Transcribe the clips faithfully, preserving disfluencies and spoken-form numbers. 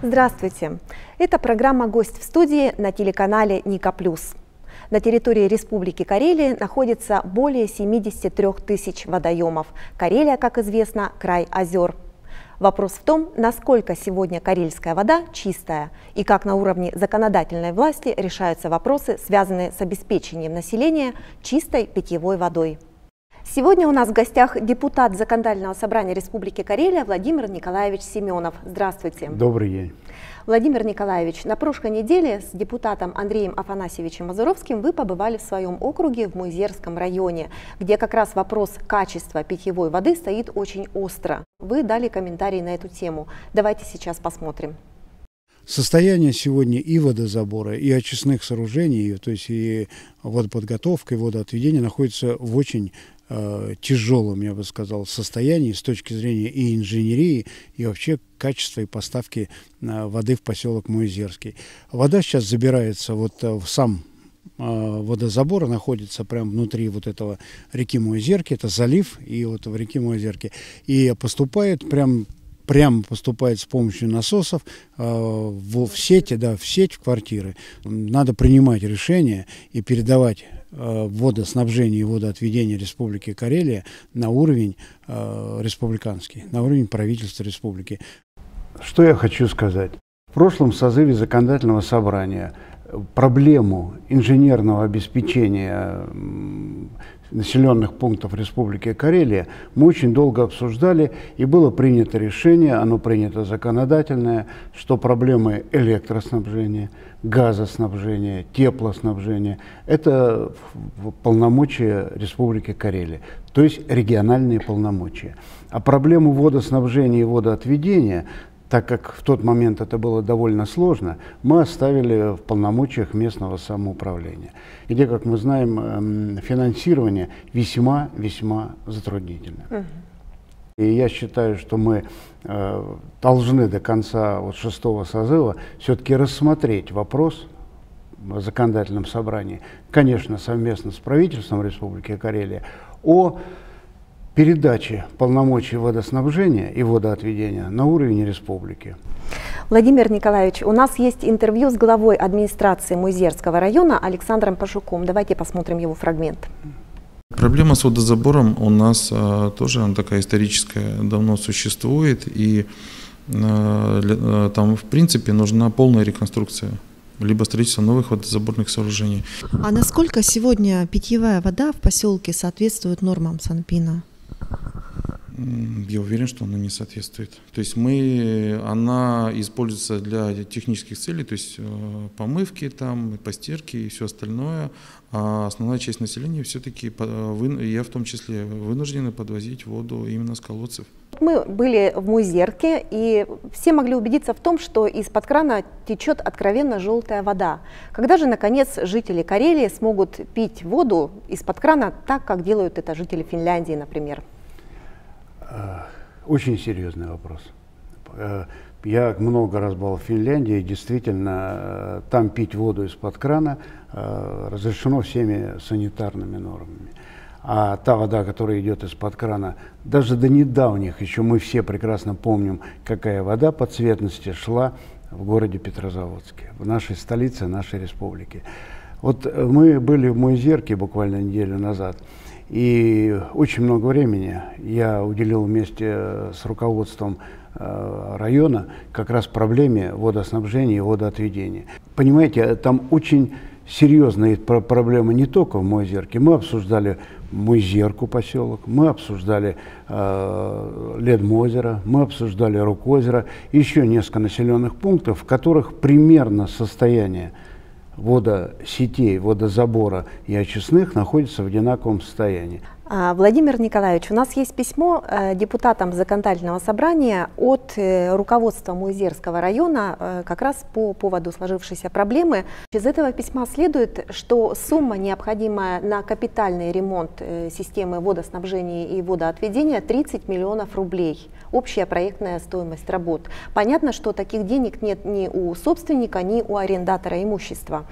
Здравствуйте! Это программа «Гость в студии» на телеканале Ника Плюс. На территории Республики Карелия находится более семидесяти трёх тысяч водоемов. Карелия, как известно, край озер. Вопрос в том, насколько сегодня карельская вода чистая и как на уровне законодательной власти решаются вопросы, связанные с обеспечением населения чистой питьевой водой. Сегодня у нас в гостях депутат Законодательного собрания Республики Карелия Владимир Николаевич Семенов. Здравствуйте. Добрый день. Владимир Николаевич, на прошлой неделе с депутатом Андреем Афанасьевичем Мазуровским вы побывали в своем округе в Муйзерском районе, где как раз вопрос качества питьевой воды стоит очень остро. Вы дали комментарий на эту тему. Давайте сейчас посмотрим. Состояние сегодня и водозабора, и очистных сооружений, то есть и водоподготовка, и водоотведение находится в очень э, тяжелом, я бы сказал, состоянии с точки зрения и инженерии, и вообще качества и поставки э, воды в поселок Муйзерский. Вода сейчас забирается вот э, в сам э, водозабор, находится прямо внутри вот этого реки Муйзерки, это залив, и вот в реке Муйзерки, и поступает прям прямо поступает с помощью насосов э, в, в сети, да, в сеть, в квартиры. Надо принимать решения и передавать э, водоснабжение и водоотведение Республики Карелия на уровень э, республиканский, на уровень правительства республики. Что я хочу сказать? В прошлом созыве Законодательного собрания проблему инженерного обеспечения населенных пунктов Республики Карелия мы очень долго обсуждали, и было принято решение, оно принято законодательное, что проблемы электроснабжения, газоснабжения, теплоснабжения – это полномочия Республики Карелия, то есть региональные полномочия. А проблему водоснабжения и водоотведения, так как в тот момент это было довольно сложно, мы оставили в полномочиях местного самоуправления, где, как мы знаем, финансирование весьма-весьма затруднительно. Uh-huh. И я считаю, что мы э, должны до конца вот, шестого созыва все-таки рассмотреть вопрос в законодательном собрании, конечно, совместно с правительством Республики Карелия, о передачи полномочий водоснабжения и водоотведения на уровень республики. Владимир Николаевич, у нас есть интервью с главой администрации Муйзерского района Александром Пашуком. Давайте посмотрим его фрагмент. Проблема с водозабором у нас а, тоже она такая историческая, давно существует, и а, там в принципе нужна полная реконструкция, либо строительство новых водозаборных сооружений. А насколько сегодня питьевая вода в поселке соответствует нормам Санпина? Я уверен, что она не соответствует. То есть мы, она используется для технических целей, то есть помывки, там, постирки и все остальное, а основная часть населения все-таки, я в том числе, вынуждены подвозить воду именно с колодцев. Мы были в Муйзерке, и все могли убедиться в том, что из-под крана течет откровенно желтая вода. Когда же, наконец, жители Карелии смогут пить воду из-под крана так, как делают это жители Финляндии, например? Очень серьезный вопрос. Я много раз был в Финляндии, действительно, там пить воду из-под крана разрешено всеми санитарными нормами. А та вода, которая идет из-под крана, даже до недавних, еще мы все прекрасно помним, какая вода по цветности шла в городе Петрозаводске, в нашей столице, нашей республики. Вот мы были в Муйзерке буквально неделю назад, и очень много времени я уделил вместе с руководством э, района как раз проблеме водоснабжения и водоотведения. Понимаете, там очень серьезные проблемы не только в Муйзерке. Мы обсуждали Муйзерку поселок, мы обсуждали э, Ледмозеро, мы обсуждали Рукозеро, еще несколько населенных пунктов, в которых примерно состояние водосетей, водозабора и очистных находится в одинаковом состоянии. Владимир Николаевич, у нас есть письмо депутатам Законодательного собрания от руководства Муйзерского района как раз по поводу сложившейся проблемы. Из этого письма следует, что сумма, необходимая на капитальный ремонт системы водоснабжения и водоотведения, тридцать миллионов рублей. Общая проектная стоимость работ. Понятно, что таких денег нет ни у собственника, ни у арендатора имущества.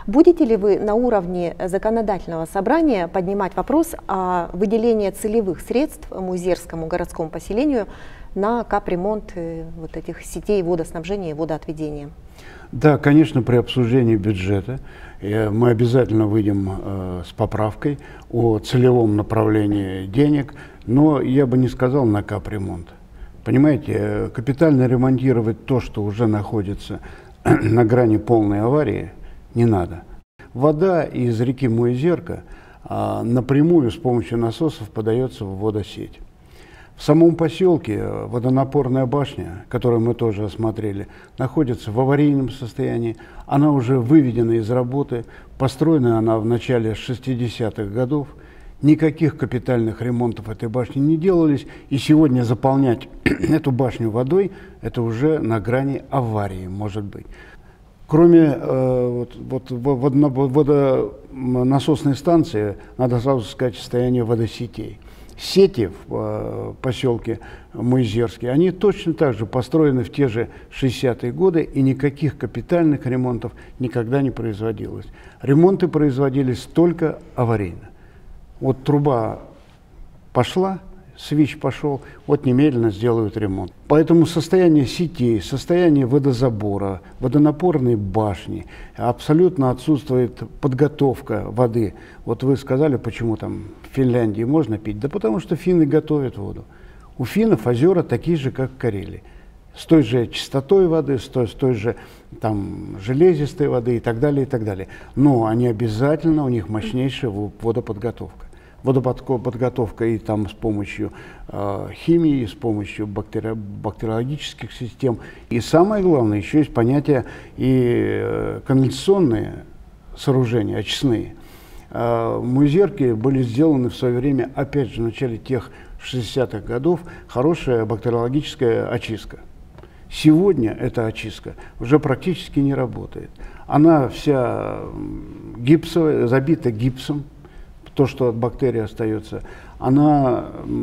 Будете ли вы на уровне законодательного собрания поднимать вопрос о выделении целевых средств Муизерскому городскому поселению на капремонт вот этих сетей водоснабжения и водоотведения? Да, конечно, при обсуждении бюджета мы обязательно выйдем э, с поправкой о целевом направлении денег, но я бы не сказал на капремонт. Понимаете, капитально ремонтировать то, что уже находится на грани полной аварии, не надо. Вода из реки Муизерка э, напрямую с помощью насосов подается в водосеть. В самом поселке водонапорная башня, которую мы тоже осмотрели, находится в аварийном состоянии. Она уже выведена из работы, построена она в начале шестидесятых годов. Никаких капитальных ремонтов этой башни не делались, и сегодня заполнять эту башню водой – это уже на грани аварии, может быть. Кроме э, вот, вот, водонасосной станции, надо сразу сказать состояние водосетей. Сети в э, поселке Муизерский, они точно так же построены в те же шестидесятые годы, и никаких капитальных ремонтов никогда не производилось. Ремонты производились только аварийно. Вот труба пошла, свич пошел, вот немедленно сделают ремонт. Поэтому состояние сетей, состояние водозабора, водонапорной башни, абсолютно отсутствует подготовка воды. Вот вы сказали, почему там в Финляндии можно пить? Да потому что финны готовят воду. У финнов озера такие же, как в Карелии. С той же чистотой воды, с той, с той же там, железистой воды и так далее, и так далее. Но они обязательно, у них мощнейшая водоподготовка. Водоподготовка и там с помощью э, химии, с помощью бактери бактериологических систем. И самое главное, еще есть понятие и э, канализационные сооружения, очистные. Э, Муизерки были сделаны в свое время, опять же, в начале тех шестидесятых годов, хорошая бактериологическая очистка. Сегодня эта очистка уже практически не работает. Она вся гипсовая, забита гипсом, то, что от бактерий остается. Она,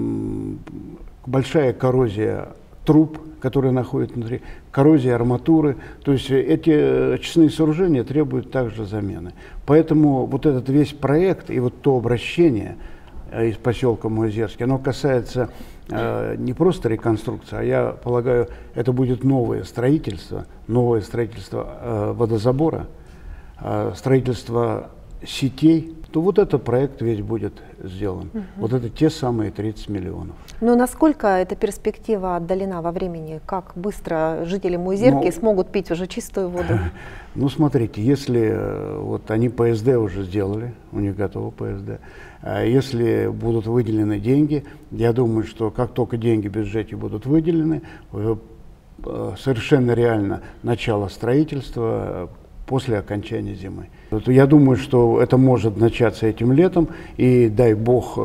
большая коррозия труб, которые находятся внутри, коррозия арматуры. То есть эти очистные сооружения требуют также замены. Поэтому вот этот весь проект и вот то обращение из поселка Муизерский, оно касается э, не просто реконструкции, а я полагаю, это будет новое строительство, новое строительство э, водозабора, э, строительство сетей, то вот этот проект весь будет сделан. Угу. Вот это те самые тридцать миллионов. Но насколько эта перспектива отдалена во времени? Как быстро жители Муизерки ну, смогут пить уже чистую воду? Ну, смотрите, если вот они ПСД уже сделали, у них готово ПСД, если будут выделены деньги, я думаю, что как только деньги в бюджете будут выделены, совершенно реально начало строительства после окончания зимы. Я думаю, что это может начаться этим летом, и дай бог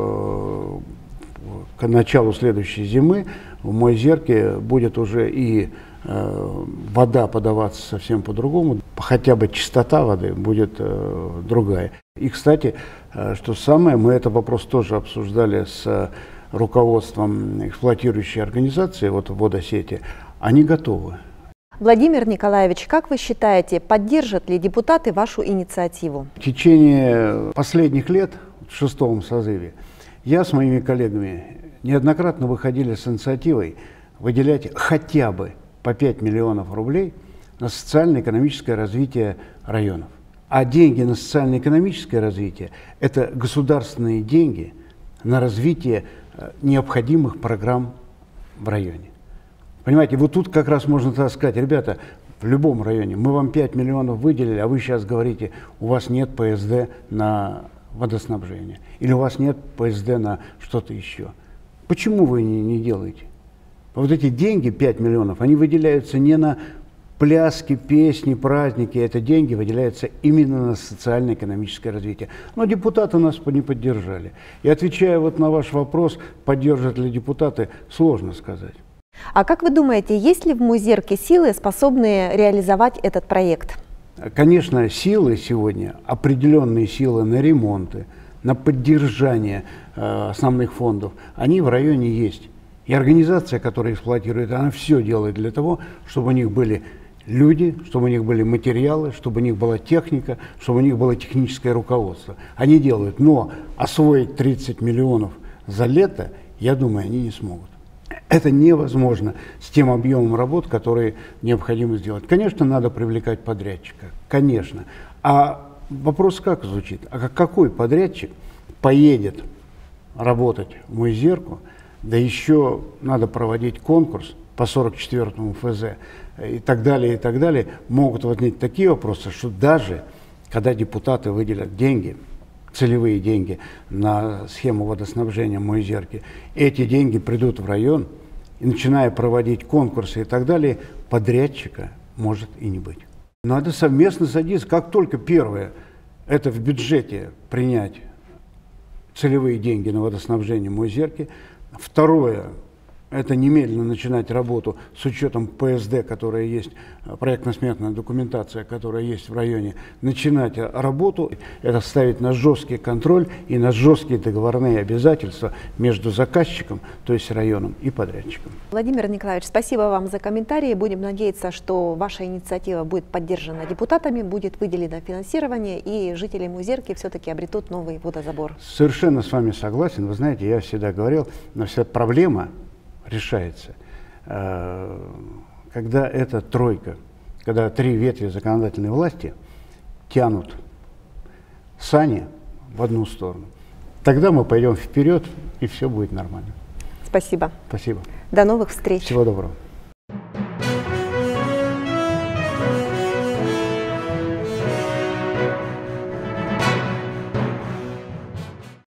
к началу следующей зимы в Муизерке будет уже и э, вода подаваться совсем по-другому, хотя бы чистота воды будет э, другая. И, кстати, э, что самое, мы этот вопрос тоже обсуждали с руководством эксплуатирующей организации, вот водосети, они готовы. Владимир Николаевич, как вы считаете, поддержат ли депутаты вашу инициативу? В течение последних лет, в шестом созыве, я с моими коллегами неоднократно выходили с инициативой выделять хотя бы по пять миллионов рублей на социально-экономическое развитие районов. А деньги на социально-экономическое развитие – это государственные деньги на развитие необходимых программ в районе. Понимаете, вот тут как раз можно так сказать: ребята, в любом районе мы вам пять миллионов выделили, а вы сейчас говорите, у вас нет ПСД на водоснабжение, или у вас нет ПСД на что-то еще. Почему вы не, не делаете? Вот эти деньги, пять миллионов, они выделяются не на пляски, песни, праздники, это деньги выделяются именно на социально-экономическое развитие. Но депутаты нас не поддержали. И отвечая вот на ваш вопрос, поддержат ли депутаты, сложно сказать. А как вы думаете, есть ли в Муизерке силы, способные реализовать этот проект? Конечно, силы сегодня, определенные силы на ремонты, на поддержание э, основных фондов, они в районе есть. И организация, которая эксплуатирует, она все делает для того, чтобы у них были люди, чтобы у них были материалы, чтобы у них была техника, чтобы у них было техническое руководство. Они делают, но освоить тридцать миллионов за лето, я думаю, они не смогут. Это невозможно с тем объемом работ, который необходимо сделать. Конечно, надо привлекать подрядчика, конечно. А вопрос как звучит? А какой подрядчик поедет работать в Муизерку, да еще надо проводить конкурс по сорок четвёртому эф зэ и так далее, и так далее. Могут возникнуть такие вопросы, что даже когда депутаты выделят деньги, целевые деньги на схему водоснабжения Муизерки, эти деньги придут в район, и начиная проводить конкурсы и так далее, подрядчика может и не быть. Надо совместно садиться. Как только первое, это в бюджете принять целевые деньги на водоснабжение Муизерки. Второе, это немедленно начинать работу с учетом пэ эс дэ, которая есть, проектно-сметная документация, которая есть в районе, начинать работу, это ставить на жесткий контроль и на жесткие договорные обязательства между заказчиком, то есть районом, и подрядчиком. Владимир Николаевич, спасибо вам за комментарии. Будем надеяться, что ваша инициатива будет поддержана депутатами, будет выделено финансирование, и жители Муизерки все-таки обретут новый водозабор. Совершенно с вами согласен. Вы знаете, я всегда говорил, но вся проблема решается, когда эта тройка, когда три ветви законодательной власти тянут сани в одну сторону. Тогда мы пойдем вперед, и все будет нормально. Спасибо. Спасибо. До новых встреч. Всего доброго.